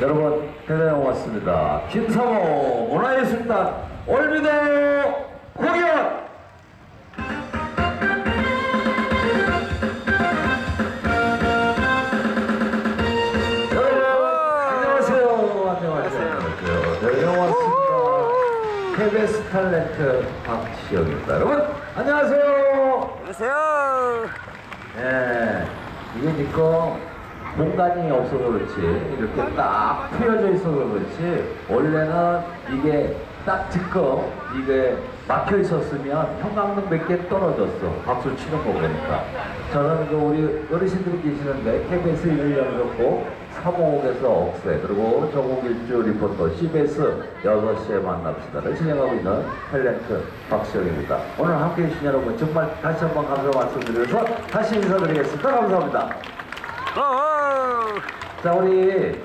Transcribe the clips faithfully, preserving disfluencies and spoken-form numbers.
여러분 대단히 고맙습니다. 김사모 문화예술단 올미도 공연. 케이비에스 탤런트 박시영입니다. 여러분 안녕하세요. 안녕하세요. 예, 이게 지금 공간이 없어서 그렇지 이렇게 딱 트여져 있어서 그렇지 원래는 이게 딱 지금 이게 막혀 있었으면 형광등 몇 개 떨어졌어. 박수 치는 거 보니까. 저는 그 우리 어르신들이 계시는데 케이비에스 일 년 좋고 삼오옥에서 억새 그리고 조국일주 리포터 씨비에스 여섯 시에 만납시다를 진행하고 있는 탤런트 박시영입니다. 오늘 함께해 주신 여러분 정말 다시 한번 감사 말씀드리면서 다시 인사드리겠습니다. 감사합니다. 자, 우리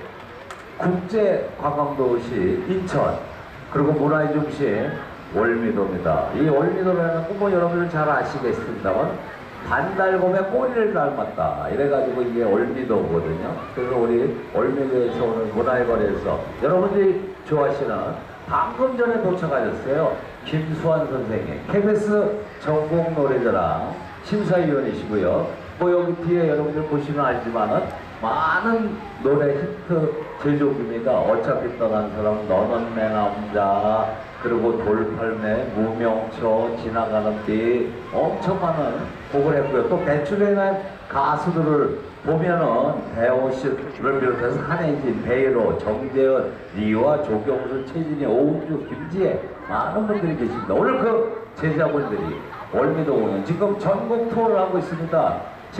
국제관광도시 인천 그리고 문화의 중심 월미도입니다. 이 월미도라는 건 뭐 여러분들 잘 아시겠습니다만 반달곰의 꼬리를 닮았다 이래가지고 이게 월미도거든요. 그래서 우리 월미도에서 오늘 문화의 거리에서 여러분들이 좋아하시는 방금 전에 도착하셨어요. 김수환 선생님 케이비에스 전국 노래자랑 심사위원이시고요. 뭐 여기 뒤에 여러분들 보시면 알지만은 많은 노래 히트 제조기입니다. 어차피 떠난 사람, 너는 내 남자, 그리고 돌팔매, 무명초, 지나가는 빛 엄청 많은 곡을 했고요. 또 배출해 난 가수들을 보면은 배우씨를 비롯해서 한혜진, 베이로, 정재현, 리와, 조경수, 최진희, 오은주, 김지혜 많은 분들이 계십니다. 오늘 그 제자분들이 월미도 공연 지금 전국 투어를 하고 있습니다.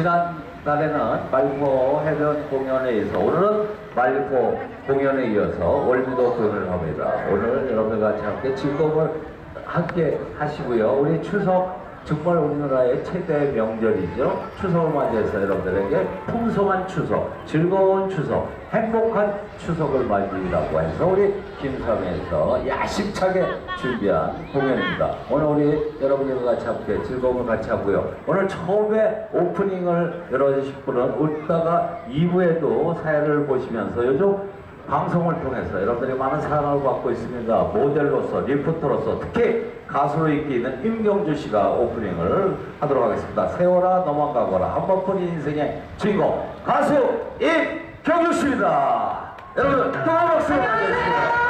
지난달에는 말포 해변 공연에 이어서 오늘은 말포 공연에 이어서 월미도 공연을 합니다. 오늘 여러분들과 같이 함께 즐거움을 함께 하시고요. 우리 추석 정말 우리나라의 최대 명절이죠. 추석을 맞이해서 여러분들에게 풍성한 추석, 즐거운 추석, 행복한 추석을 맞이라고 해서 우리 김섬에서 야심차게 준비한 공연입니다. 오늘 우리 여러분들과 같이 함께 즐거움을 같이 하고요. 오늘 처음에 오프닝을 열어주실 분은 웃다가 이 부에도 사연을 보시면서 요즘 방송을 통해서 여러분들이 많은 사랑을 받고 있습니다. 모델로서, 리포터로서, 특히 가수로 인기 있는 임경주 씨가 오프닝을 하도록 하겠습니다. 세월아 너만 가거라. 한 번뿐 인생의 주인공 가수 임경주 씨입니다. 여러분 또 박수 부탁드리겠습니다.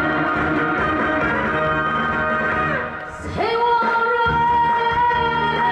세월아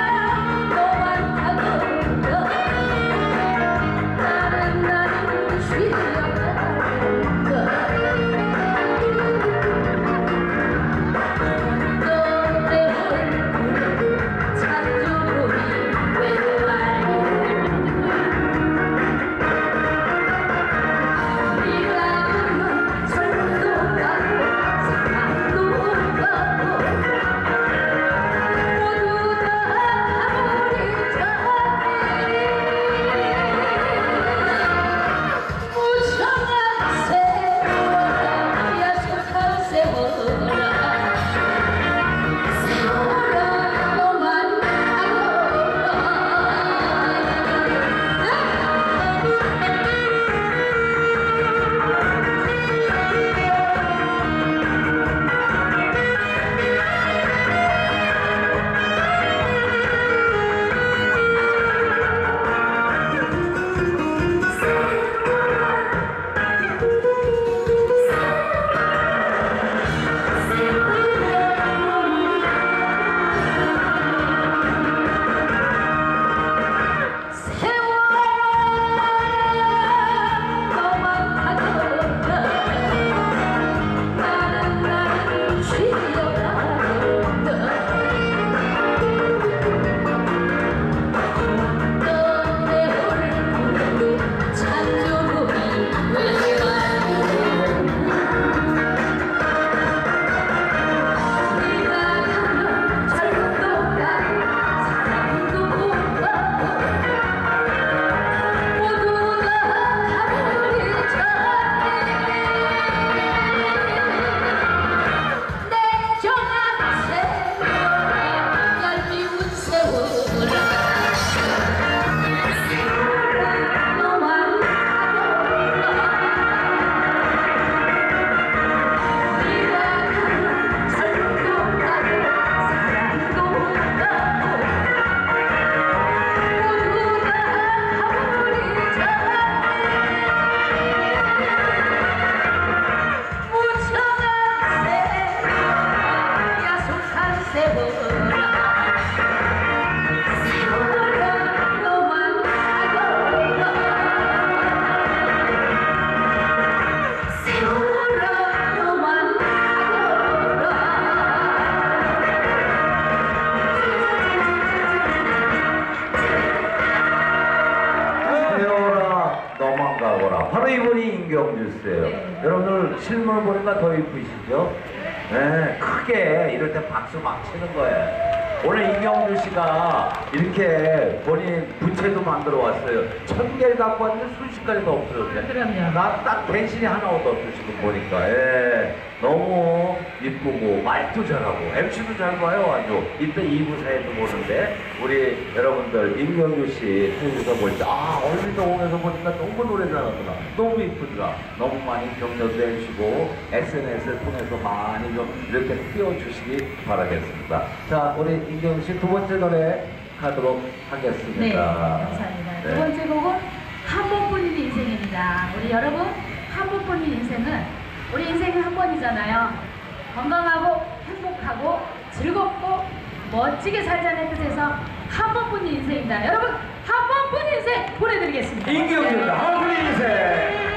자, 바로 이분이 임경주 씨예요. 네. 여러분들 실물 보니까 더 이쁘시죠? 네, 크게 이럴 때 박수 막 치는 거예요. 오늘 임경주 씨가 이렇게 본인 부채도 만들어 왔어요. 천 개를 갖고 왔는데 순식간에도 없어졌네. 그럼요. 나 딱 대신에 하나도 없어 지금 보니까. 예. 너무 이쁘고 말도 잘하고 엠씨도 잘 봐요 아주. 이때 이 부 사회도 보는데 우리 여러분들 임경주 씨 통해서 볼 때 아 얼리도 오면서 보니까 너무 노래 잘하더라. 너무 이쁘더라. 너무 많이 격려도 해주시고 에스엔에스를 통해서 많이 좀 이렇게 띄워주시기 바라겠습니다. 자 우리 임경주 씨 두 번째 노래 하도록 하겠습니다. 네, 감사합니다. 네. 두 번째 곡은 한 번뿐인 인생입니다. 우리 여러분, 한 번뿐인 인생은 우리 인생은 한 번이잖아요. 건강하고 행복하고 즐겁고 멋지게 살자는 뜻에서 한 번뿐인 인생입니다. 여러분, 한 번뿐인 인생 보내드리겠습니다. 임경주입니다. 한 분의 인생.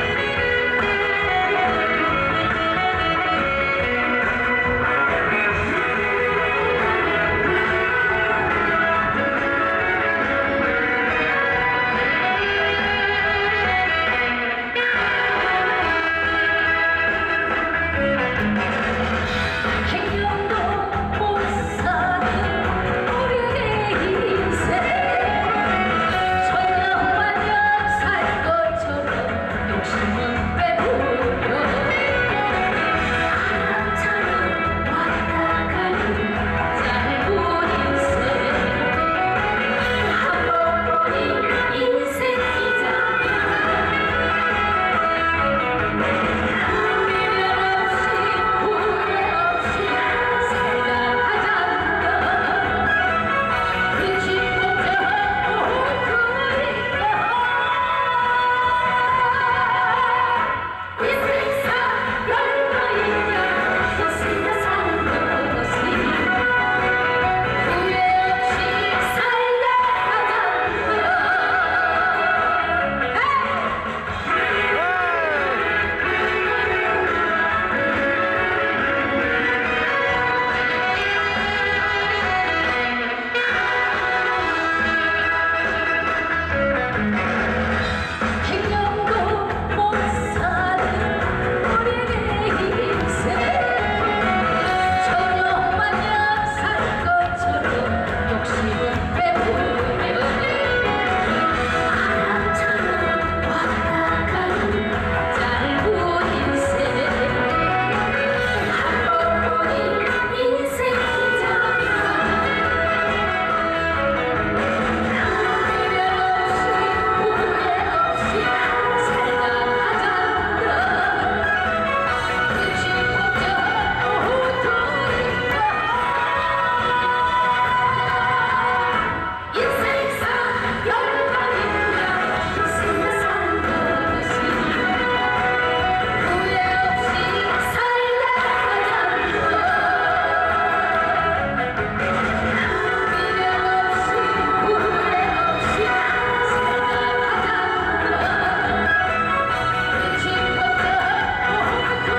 행동도 못 사는 우리의 인생 천년만년 살 것처럼 욕심은 빼버려 바람처럼 왔다 가는 짧은 인생 한 번뿐인 인생이잖아 미련 없이 후회 없이 살아가자 빛이 꽂아 오토리까 이 세상 별거이냐 좋습니다 사는 것이 후회 없이 살아가자 행동도 못 사는 우리의 인생 천년만년 살 것처럼 욕심은 빼버려 바람처럼 왔다 가는 짧은 인생 한 번뿐인 인생이잖아 미련 없이 후회 없이 살아가자 빛이 꽂아 오토리까 인생사 열방이냐 좋습니다 사는 것이 후회 없이 살아가자 미련 없이 후회 없이 살아가자 빛이 꽂아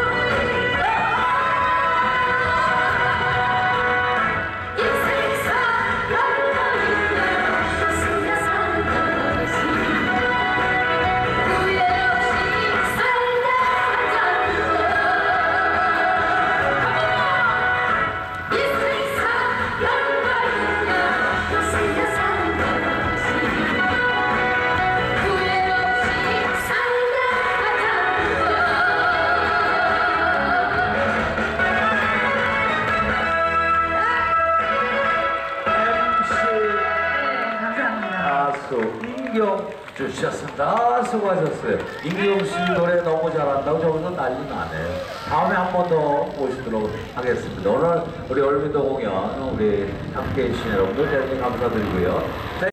오토리까 인생사 열방이냐 좋습니다 사는 것이 후회 없이 살아가자 인생사 열방이냐 좋습니다 사는 것이 후회 없이 살아가자 네, 감사합니다. 가수 임경주 씨였습니다. 아, 수고하셨어요. 임경주 씨 노래 너무 잘한다고 저기서 난리 나네요. 다음에 한 번 더 모시도록 하겠습니다. 오늘 우리 얼미도 공연 우리 함께 해주신 여러분들 대단히 감사드리고요. 자,